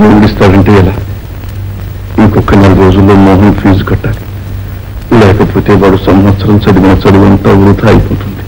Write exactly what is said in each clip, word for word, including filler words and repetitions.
దేవుడు ఇస్తాడంటే ఎలా? ఇంకొక నెల రోజుల్లో మోహన్ ఫీజు కట్టాలి. లేకపోతే వాడు సంవత్సరం చదివిన చదువు అంతా వృధా అయిపోతుంది.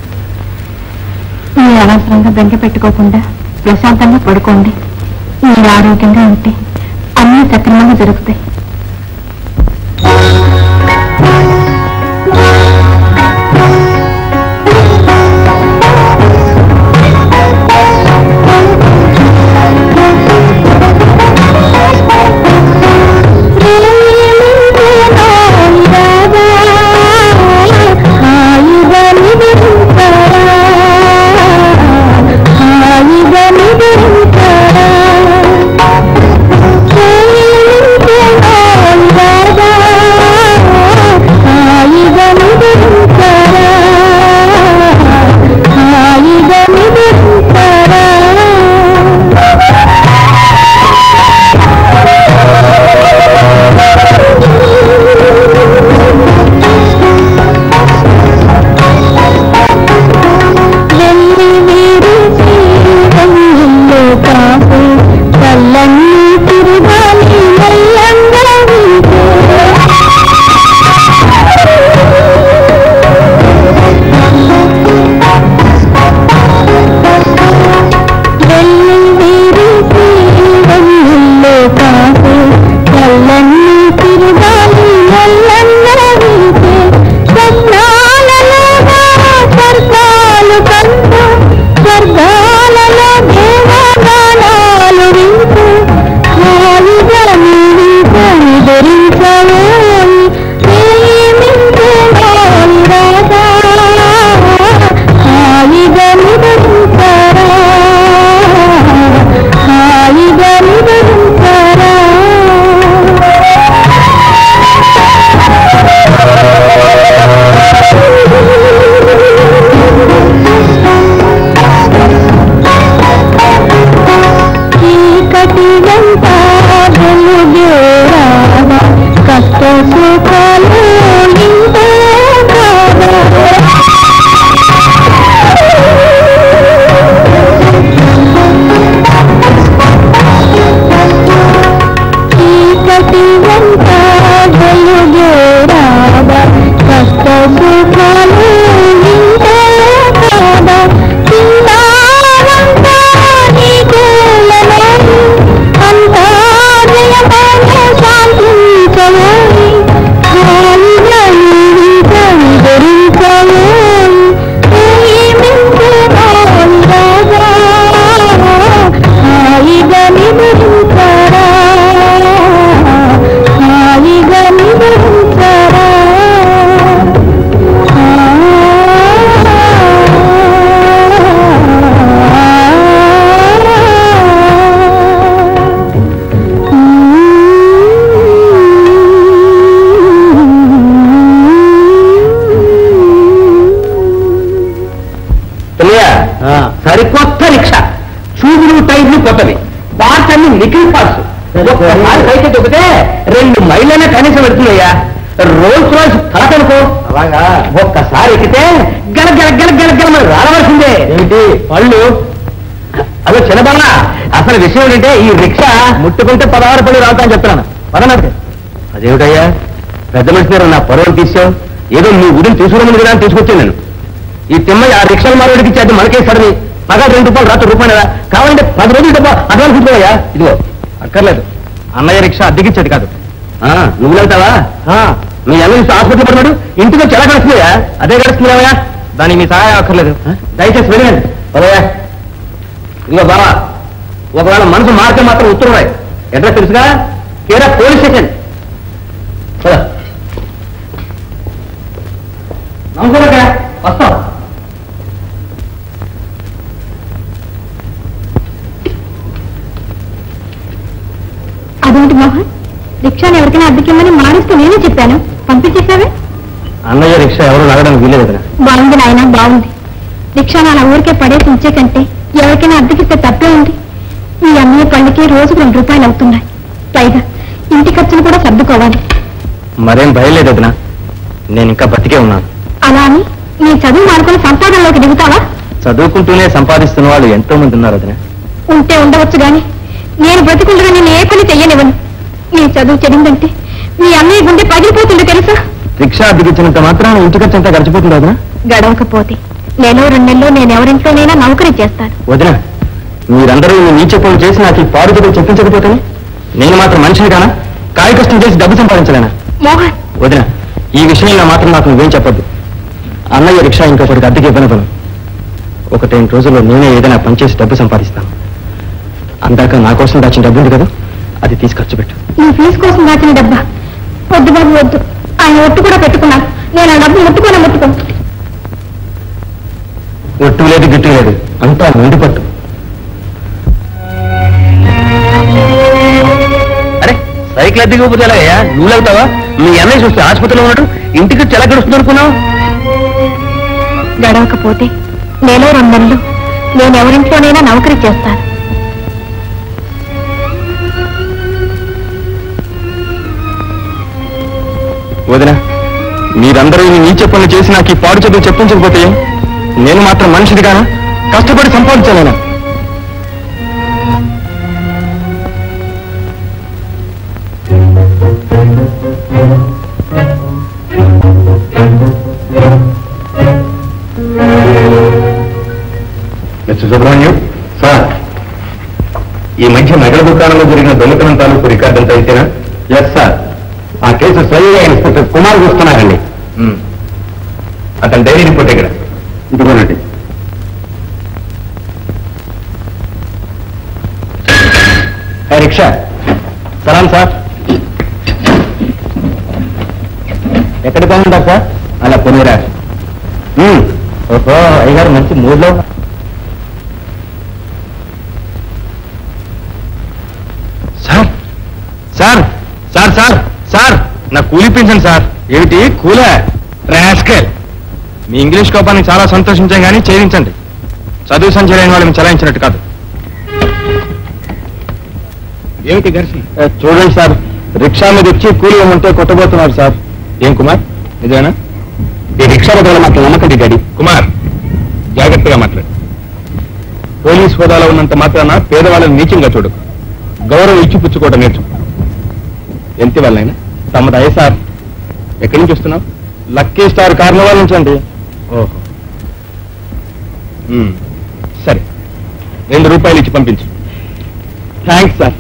మీరు అనవసరంగా బెంగ పెట్టుకోకుండా ప్రశాంతంగా పడుకోండి. మీరు ఆరోగ్యంగా ఉంటే అన్ని సక్రమంగా జరుగుతాయి. సరికొత్త రిక్షా, చూపులు టైర్లు కొత్తవి, పార్ట్స్ అన్ని నిఖిల్ పార్ట్స్. ఒక్కసారి పైకి దొక్కితే రెండు మైళ్ళైనా కనీసం పెడుతున్నాయా. రోల్స్ రాయ్స్ తలకనుకో, అలాగా ఒక్కసారి ఎక్కితే గల గల గల గల గల మరి రాలవలసిందే. ఏంటి పళ్ళు? అదో చిన్నబల్ల, అసలు విషయం ఏంటంటే ఈ రిక్షా ముట్టుకుంటే పదహారు పళ్ళు రావుతాని చెప్తున్నాను. పదనట్టు అదేమిటయ్యా, పెద్ద మనిషి నా పొరవలు తీసావు. ఏదో నీ ఊరిని తీసుకురమ్మని కదా అని తీసుకొచ్చాను నేను. ఈ తిమ్మయ్య ఆ రిక్షాలు మారోడికి ఇచ్చేది మనకే సరిని పగా రెండు రూపాయలు రాత్రి రూపాయలు కావాలంటే పది రోజులు డబ్బా అడ్వాన్స్ ఇచ్చుకోవయ్యా. ఇదిగో అక్కర్లేదు, అన్నయ్య రిక్షా అద్దెకిచ్చేది కాదు. నువ్వు వెళ్తావా? మీ అన్న ఆసుపత్రి పడినాడు, ఇంటికి వచ్చి ఎలా గడుస్తున్నాయా? అదే గడుస్తున్నావయ్యా, దానికి మీ సహాయం అక్కర్లేదు. దయచేసి వెళ్ళండి. పదవయ్యా. ఇదిగో బావా, ఒకవేళ మనసు మారితే మాత్రం ఉత్తరం రాయి. అడ్రస్ తెలుసుగా, కేరా పోలీస్ స్టేషన్. నమస్కారం, వస్తాం. అదేంటి మోహన్, రిక్షాని ఎవరికైనా అద్దెకిమ్మని మానేస్తూ నేనే చెప్పాను, పంపించేసావే. అన్నయ్య రిక్షా ఎవరు లాగడానికి వీలేదు కదా. బాగుంది నాయన, బాగుంది. రిక్షాను అలా ఊరికే పడేసి ఉంచే కంటే ఎవరికైనా అద్దెకిస్తే తప్పే ఉంది. ఈ అన్నయ్య పళ్ళకి రోజుకు రెండు రూపాయలు అవుతున్నాయి. పైగా ఇంటి ఖర్చులు కూడా సర్దుకోవాలి. మరేం భయలేదు వదినా, నేను ఇంకా బతికే ఉన్నాను. అలా అని నీ చదువు మానుకుని సంపాదనలోకి దిగుతావా? చదువుకుంటూనే సంపాదిస్తున్న వాళ్ళు ఎంతో మంది ఉన్నారు వదినా. ఉంటే ఉండవచ్చు గాని నేను బ్రతికుండగా నేను ఏ పని చెయ్యనివ్వను. నీ చదువు చెడిందంటే మీ అన్నయ్య గుండె పగిలిపోతుందో తెలుసా? రిక్షా అద్దెకిచ్చినంత మాత్రం ఇంటి ఖర్చు అంతా గడిచిపోతుంది వదిన. గడవకపోతే నెలలో రెండు నెలలో నేను ఎవరింట్లోనైనా నౌకరీ చేస్తాను. వదిన, మీరందరూ నీచ పనులు చేసి నాకు ఈ పాడు చదువు చెప్పించకపోతేనే నేను మాత్రం మనిషిని కానా? కాయ కష్టం చేసి డబ్బు సంపాదించలేనా? మోహన్, వదిన, ఈ విషయంలో మాత్రం నాకు నువ్వేం చెప్పొద్దు. అన్నయ్య రిక్షా ఇంకొకటికి అద్దెకి ఇవ్వను. ఒకటి రెండు రోజుల్లో నేనే ఏదైనా పనిచేసి డబ్బు సంపాదిస్తాను. అందాక నా కోసం దాచిన డబ్బు ఉంది కదా, అది తీసి ఖర్చు పెట్టు. నీ ఫీజు కోసం దాచిన డబ్బా? వద్దు బాబు వద్దు. ఆయన ఒట్టు కూడా పెట్టుకున్నాను. నేను ఆ డబ్బు ముట్టుకోనే ముట్టుకో. ఒట్టు లేదు గిట్టు లేదు, అంతా నిండి పట్టు. అరే సైకిల్ అద్దెకి ఎలాగయ్యా? నువ్వు లేవుతావా? మీ అన్నయ్య చూస్తే ఆసుపత్రిలో ఉన్నట్టు ఇంటికి చెల గడుస్తుంది అనుకున్నావు. గడవకపోతే నెలలో రెండు నెలలు నేను ఎవరింట్లోనైనా నౌకరీ చేస్తాను. వదిన, మీరందరూ ఈ నీచ పనులు చేసి నాకు ఈ పాడు చదువు చెప్పించకపోతే నేను మాత్రం మనిషిది కానా? కష్టపడి సంపాదించాలేనా? మిస్టర్ సుబ్రహ్మణ్యం సార్, ఈ మధ్య నగర దుకాణంలో జరిగిన దొంగతనం తాలూకు రికార్డు అంతా అయితేనా? Yes sir. ఆ కేసు స్వయంగా ఇన్స్పెక్టర్ కుమార్ చూస్తున్నారండి. అతని డైరీ రిపోర్ట్ ఇక్కడ ఇదిగోనండి. రిక్షా సలాం సార్. ఎక్కడికి ఉంటారు సార్? అలా పొనిరా. ఓహో, అయ్యగారు మంచి మూడ్లో. Sir sir sir sir sir నా కూలి పెంచండి సార్. ఏమిటి కూలా? రాస్కెల్, మీ ఇంగ్లీష్ కోపానికి చాలా సంతోషించాం కానీ చేయించండి. చదువు సంచలైన వాళ్ళని చలాయించినట్టు కాదు. ఏమిటి ఘర్షణ? చూడండి సార్, రిక్షా మీద వచ్చి కూలి ఇవ్వమంటే కొట్టబోతున్నారు సార్. ఏం కుమార్, నిజమేనా? ఈ రిక్షా బదులు మాకు నమ్మకండి డాడీ. కుమార్, జాగ్రత్తగా మాట్లాడు. పోలీస్ హోదాలో ఉన్నంత మాత్రాన పేదవాళ్ళని నీచంగా చూడకు. గౌరవం ఇచ్చి పుచ్చుకోవడం నేర్చుకో. ఎంత వాళ్ళైనా తమది అయ్యే సార్. ఎక్కడి నుంచి వస్తున్నావు? లక్కీ స్టార్ కార్నివాల్ నుంచి అండి. ఓహో, సరే, రెండు రూపాయలు ఇచ్చి పంపించు. Thanks sir.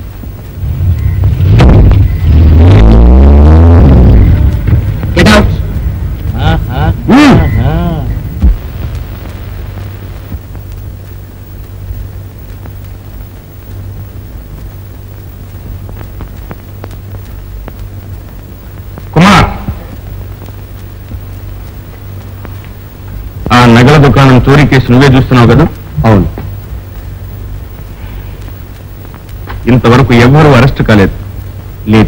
Get out. Kumar, ఆ నగల దుకాణం చోరీ కేసు నువ్వే చూస్తున్నావు కదా? అవును. ఇంతవరకు ఎవరూ అరెస్ట్ కాలేదు. లేదు.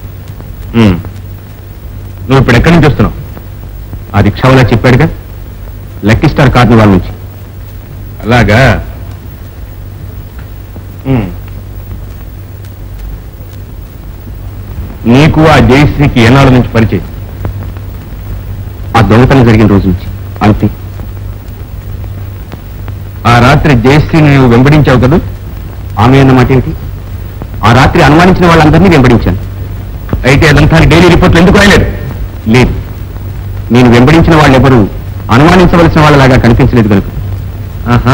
నువ్వు ఇప్పుడు ఎక్కడి నుంచి వస్తున్నావు? ఆ రిక్షావాలా చెప్పాడుగా, లక్కీ స్టార్ కార్నివాల్ నుంచి. అలాగా? నీకు ఆ జయశ్రీకి ఏనాళ్ళ నుంచి పరిచయం? ఆ దొంగతనం జరిగిన రోజు నుంచి. అంతే. ఆ రాత్రి జయశ్రీని నువ్వు వెంబడించావు కదా? ఆమె అన్నమాట ఏంటి? ఆ రాత్రి అనుమానించిన వాళ్ళందరినీ వెంబడించాను. అయితే అదంతా డైలీ రిపోర్ట్లు ఎందుకు రాయలేదు? లేదు, నేను వెంబడించిన వాళ్ళెవరూ అనుమానించవలసిన వాళ్ళలాగా కనిపించలేదు కనుక. ఆహా,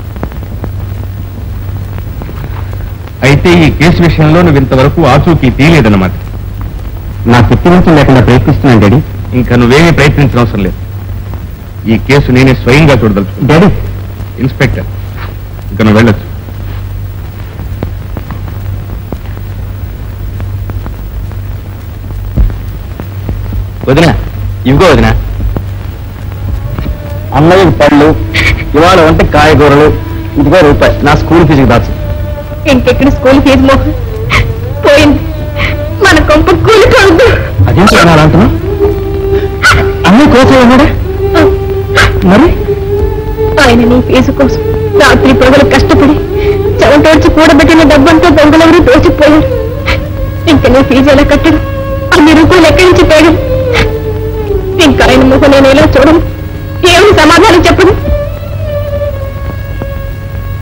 అయితే ఈ కేసు విషయంలో నువ్వు ఇంతవరకు ఆచూకీ తీయలేదన్నమాట. నా శక్తివంతం లేకుండా ప్రయత్నిస్తున్నాను డాడీ. ఇంకా నువ్వేమీ ప్రయత్నించిన అవసరం లేదు. ఈ కేసు నేనే స్వయంగా చూడదలుచు. డాడీ, ఇన్స్పెక్టర్, ఇక నువ్వు వెళ్ళొచ్చు. వదినా, ఇవిగో వదినా. అన్నయ్య పళ్ళు, ఇవాళ వంట కాయగూరలు, ఇదిగో రూపాయి నా స్కూల్ ఫీజుకి దాచు. ఇంకెక్కడ స్కూల్ ఫీజు మోహన్ పోయింది. మన కొంప కూలిపోవద్దు. అదేంటి అలా అంటున్నా? అన్నీ కోసం ఉన్నాడా? మరి ఆయన నీ ఫీజు కోసం రాత్రి పగలు కష్టపడి చెవటోడ్చి కూడబెట్టిన డబ్బంతా దొంగలెవరూ దోచిపోయారు. ఇంకా నీ ఫీజు ఎలా కట్టడం? అన్ని రూపాయలు ఎక్కడి నుంచి పేయడం? ఇంకా ఆయన ముఖం నేను ఎలా చూడను? ఏమి సమాధానం చెప్పను?